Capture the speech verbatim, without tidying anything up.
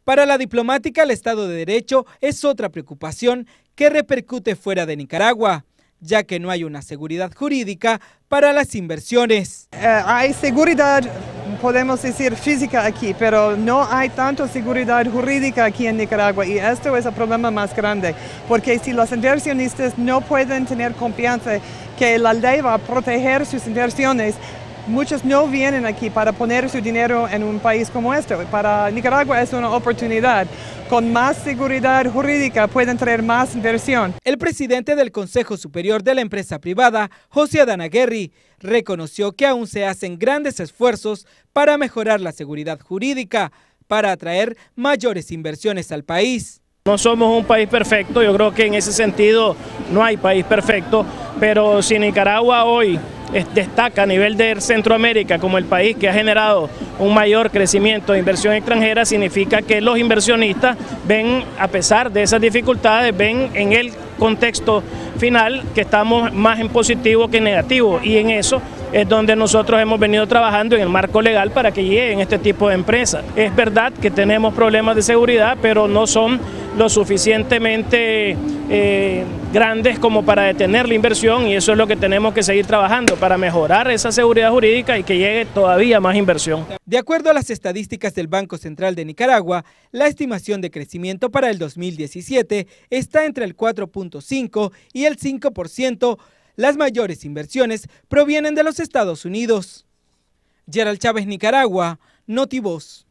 Para la diplomática, el Estado de Derecho es otra preocupación que repercute fuera de Nicaragua, ya que no hay una seguridad jurídica para las inversiones. Uh, hay seguridad, podemos decir, física aquí, pero no hay tanto seguridad jurídica aquí en Nicaragua, y esto es el problema más grande, porque si los inversionistas no pueden tener confianza que la ley va a proteger sus inversiones, muchos no vienen aquí para poner su dinero en un país como este. Para Nicaragua es una oportunidad. Con más seguridad jurídica pueden traer más inversión. El presidente del Consejo Superior de la Empresa Privada, José Adán Aguirre, reconoció que aún se hacen grandes esfuerzos para mejorar la seguridad jurídica, para atraer mayores inversiones al país. No somos un país perfecto, yo creo que en ese sentido no hay país perfecto, pero si Nicaragua hoy destaca a nivel de Centroamérica como el país que ha generado un mayor crecimiento de inversión extranjera, significa que los inversionistas ven, a pesar de esas dificultades, ven en el contexto final que estamos más en positivo que en negativo, y en eso es donde nosotros hemos venido trabajando en el marco legal para que lleguen este tipo de empresas. Es verdad que tenemos problemas de seguridad, pero no son lo suficientemente eh, grandes como para detener la inversión, y eso es lo que tenemos que seguir trabajando para mejorar esa seguridad jurídica y que llegue todavía más inversión. De acuerdo a las estadísticas del Banco Central de Nicaragua, la estimación de crecimiento para el dos mil diecisiete está entre el cuatro punto cinco y el cinco por ciento. Las mayores inversiones provienen de los Estados Unidos. Gerald Chávez, Nicaragua, Notivoz.